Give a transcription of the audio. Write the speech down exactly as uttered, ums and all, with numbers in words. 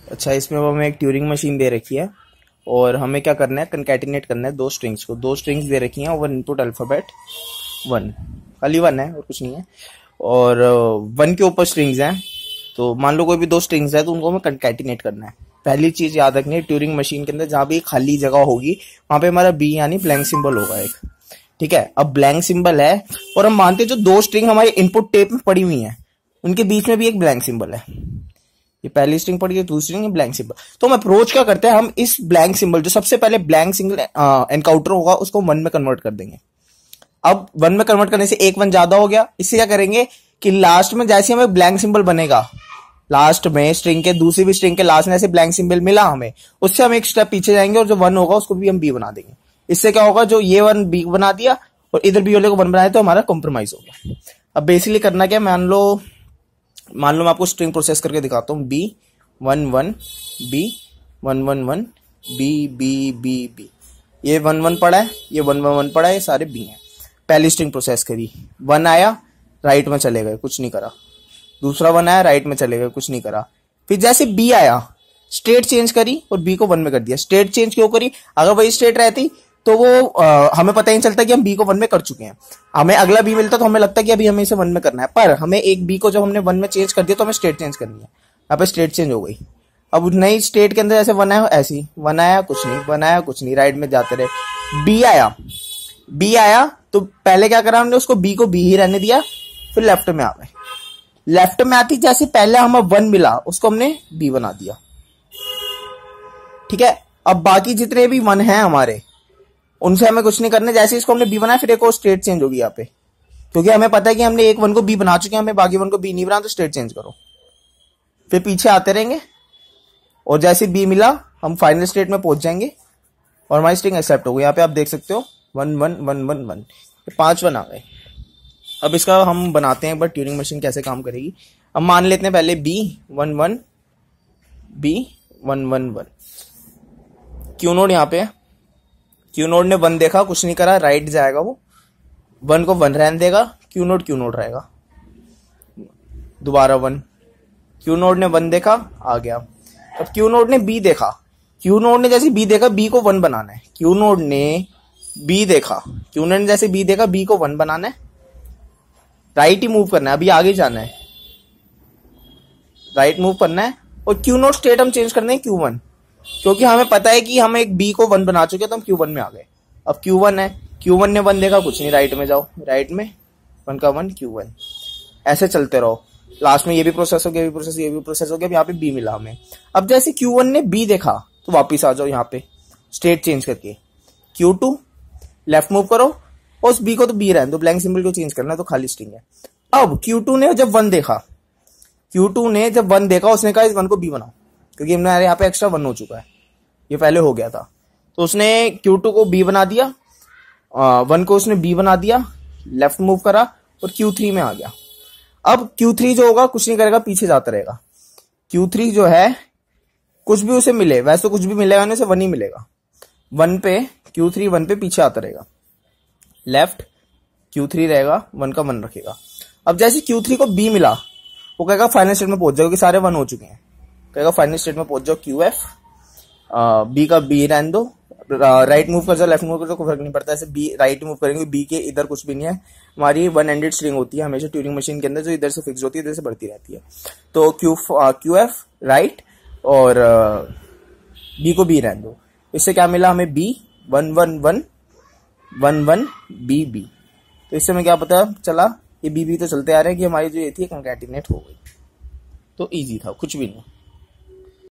अच्छा, इसमें वो हमें एक ट्यूरिंग मशीन दे रखी है और हमें क्या करना है, कंकैटिनेट करना है दो स्ट्रिंग्स को। दो स्ट्रिंग्स दे रखी हैं और इनपुट अल्फाबेट वन, खाली वन है और कुछ नहीं है। और वन के ऊपर स्ट्रिंग्स हैं, तो मान लो कोई भी दो स्ट्रिंग्स है तो उनको हमें कंकैटिनेट करना है। पहली चीज याद रखनी है, ट्यूरिंग मशीन के अंदर जहां भी खाली जगह होगी वहां पे हमारा बी यानी ब्लैंक सिंबल होगा एक, ठीक है। अब ब्लैंक सिंबल है और हम मानते हैं जो दो स्ट्रिंग हमारे इनपुट टेप में पड़ी हुई है उनके बीच में भी एक ब्लैंक सिंबल है। ये पहली स्ट्रिंग पड़ी है, दूसरी स्ट्रिंग ब्लैंक सिंबल। तो हम अप्रोच क्या करते हैं, हम इस ब्लैंक सिंबल जो सबसे पहले ब्लैंक सिंबल एनकाउंटर होगा उसको वन में कन्वर्ट कर देंगे। अब वन में कन्वर्ट करने से एक वन ज्यादा हो गया, इससे क्या करेंगे कि लास्ट में जैसे हमें ब्लैंक सिंबल बनेगा, लास्ट में स्ट्रिंग के दूसरी भी स्ट्रिंग के लास्ट में ऐसे ब्लैंक सिंबल मिला हमें, उससे हम एक स्टेप पीछे जाएंगे और जो वन होगा उसको भी हम बी बना देंगे। इससे क्या होगा, जो ये वन बी बना दिया और इधर बी वाले को वन बनाया तो हमारा कॉम्प्रोमाइज हो गया। अब बेसिकली करना क्या, मान लो मान लो मैं आपको स्ट्रिंग प्रोसेस करके दिखाता हूँ। B one one B one one one B B B B, ये वन वन पड़ा है, ये वन वन वन पड़ा है, ये सारे बी हैं। पहली स्ट्रिंग प्रोसेस करी, वन आया राइट में चले गए, कुछ नहीं करा। दूसरा वन आया राइट में चले गए, कुछ नहीं करा। फिर जैसे बी आया स्टेट चेंज करी और बी को वन में कर दिया। स्टेट चेंज क्यों करी, अगर वही स्टेट रहती तो वो आ, हमें पता ही नहीं चलता कि हम बी को वन में कर चुके हैं। हमें अगला बी मिलता तो हमें लगता है कि अभी हमें इसे वन में करना है, पर हमें एक बी को जब हमने वन में चेंज कर दिया तो हमें स्टेट चेंज करनी है। यहाँ पे स्टेट चेंज हो गई। अब नई स्टेट के अंदर जैसे वन आया ऐसी, वन आया कुछ नहीं, वन आया कुछ नहीं, राइट में जाते रहे। बी आया बी आया तो पहले क्या करा हमने, उसको बी को बी ही रहने दिया, फिर लेफ्ट में आ गए। लेफ्ट में आती जैसे पहले हमें वन मिला उसको हमने बी बना दिया, ठीक है। अब बाकी जितने भी वन हैं हमारे उनसे हमें कुछ नहीं करना, जैसे इसको हमने बी बनाया फिर एक और स्टेट चेंज होगी यहाँ पे, क्योंकि हमें पता है कि हमने एक वन को बी बना चुके हैं, हमें बाकी वन को बी नहीं बना, तो स्टेट चेंज करो। फिर पीछे आते रहेंगे और जैसे बी मिला हम फाइनल स्टेट में पहुंच जाएंगे और हमारी स्ट्रिंग एक्सेप्ट हो गई। यहाँ पे आप देख सकते हो one one one one one, पांच वन आ गए। अब इसका हम बनाते हैं एक बार ट्यूरिंग मशीन कैसे काम करेगी। अब मान लेते हैं पहले B one one B one one one, Q node यहाँ पे है, क्यू नोड ने वन देखा कुछ नहीं करा, राइट जाएगा, वो वन को वन रहने देगा, क्यू नोड क्यू नोड रहेगा। दोबारा वन, क्यू नोड ने वन देखा आ गया। अब क्यू नोड ने बी देखा, क्यू नोड ने जैसे बी देखा बी को वन बनाना है। क्यू नोड ने बी देखा, क्यू नोड ने जैसे बी देखा बी को वन बनाना है, राइट ही मूव करना है, अभी आगे जाना है, राइट मूव करना है। और क्यू नोड स्टेट हम चेंज करना है क्यू वन, क्योंकि हमें पता है कि हम एक बी को वन बना चुके हैं तो हम क्यू वन में आ गए। अब क्यू वन है, क्यू वन ने वन देखा कुछ नहीं, राइट में जाओ, राइट में वन का वन क्यू वन, ऐसे चलते रहो। लास्ट में ये भी प्रोसेस हो गया, ये भी प्रोसेस, ये भी प्रोसेस हो गया। यहाँ पे बी मिला हमें। अब जैसे क्यू वन ने बी देखा तो वापिस आ जाओ यहाँ पे स्टेट चेंज करके, क्यू टू लेफ्ट मूव करो और उस बी को तो बी रहने दो, ब्लैंक सिंबल को चेंज करना तो खाली स्ट्रिंग है। अब क्यू टू ने जब वन देखा, क्यू टू ने जब वन देखा उसने कहा इस वन को बी बनाओ, क्योंकि हमारे यहाँ पे एक्स्ट्रा वन हो चुका है, ये पहले हो गया था। तो उसने क्यू टू को बी बना दिया, वन को उसने बी बना दिया, लेफ्ट मूव करा और क्यू थ्री में आ गया। अब क्यू थ्री जो होगा कुछ नहीं करेगा, पीछे जाता रहेगा। क्यू थ्री जो है कुछ भी उसे मिले, वैसे कुछ भी मिलेगा नहीं, उसे वन ही मिलेगा। वन पे क्यू थ्री वन पे पीछे आता रहेगा, लेफ्ट क्यू थ्री रहेगा, वन का वन रखेगा। अब जैसे क्यू थ्री को बी मिला वो कहेगा फाइनल स्टेट में पहुंच जाओ, क्योंकि सारे वन हो चुके हैं, कहेगा फाइनल स्टेट में पहुंच जाओ, क्यू एफ, बी का बी रहने दो, राइट मूव कर जाओ, लेफ्ट मूव कर जाओ, कोई फर्क नहीं पड़ता। ऐसे बी राइट मूव करेंगे, बी के इधर कुछ भी नहीं है, हमारी वन एंडेड स्ट्रिंग होती है हमेशा ट्यूरिंग मशीन के अंदर, जो इधर से फिक्स होती है, इधर से बढ़ती रहती है। तो क्यू क्यू एफ राइट और बी को बी रहने दो। इससे क्या मिला हमें, B one one one one one B B. तो इससे हमें क्या पता चला, ये बी बी तो चलते आ रहे हैं कि हमारी जो ये थी कंकैटिनेट हो गई। तो इजी था, कुछ भी नहीं।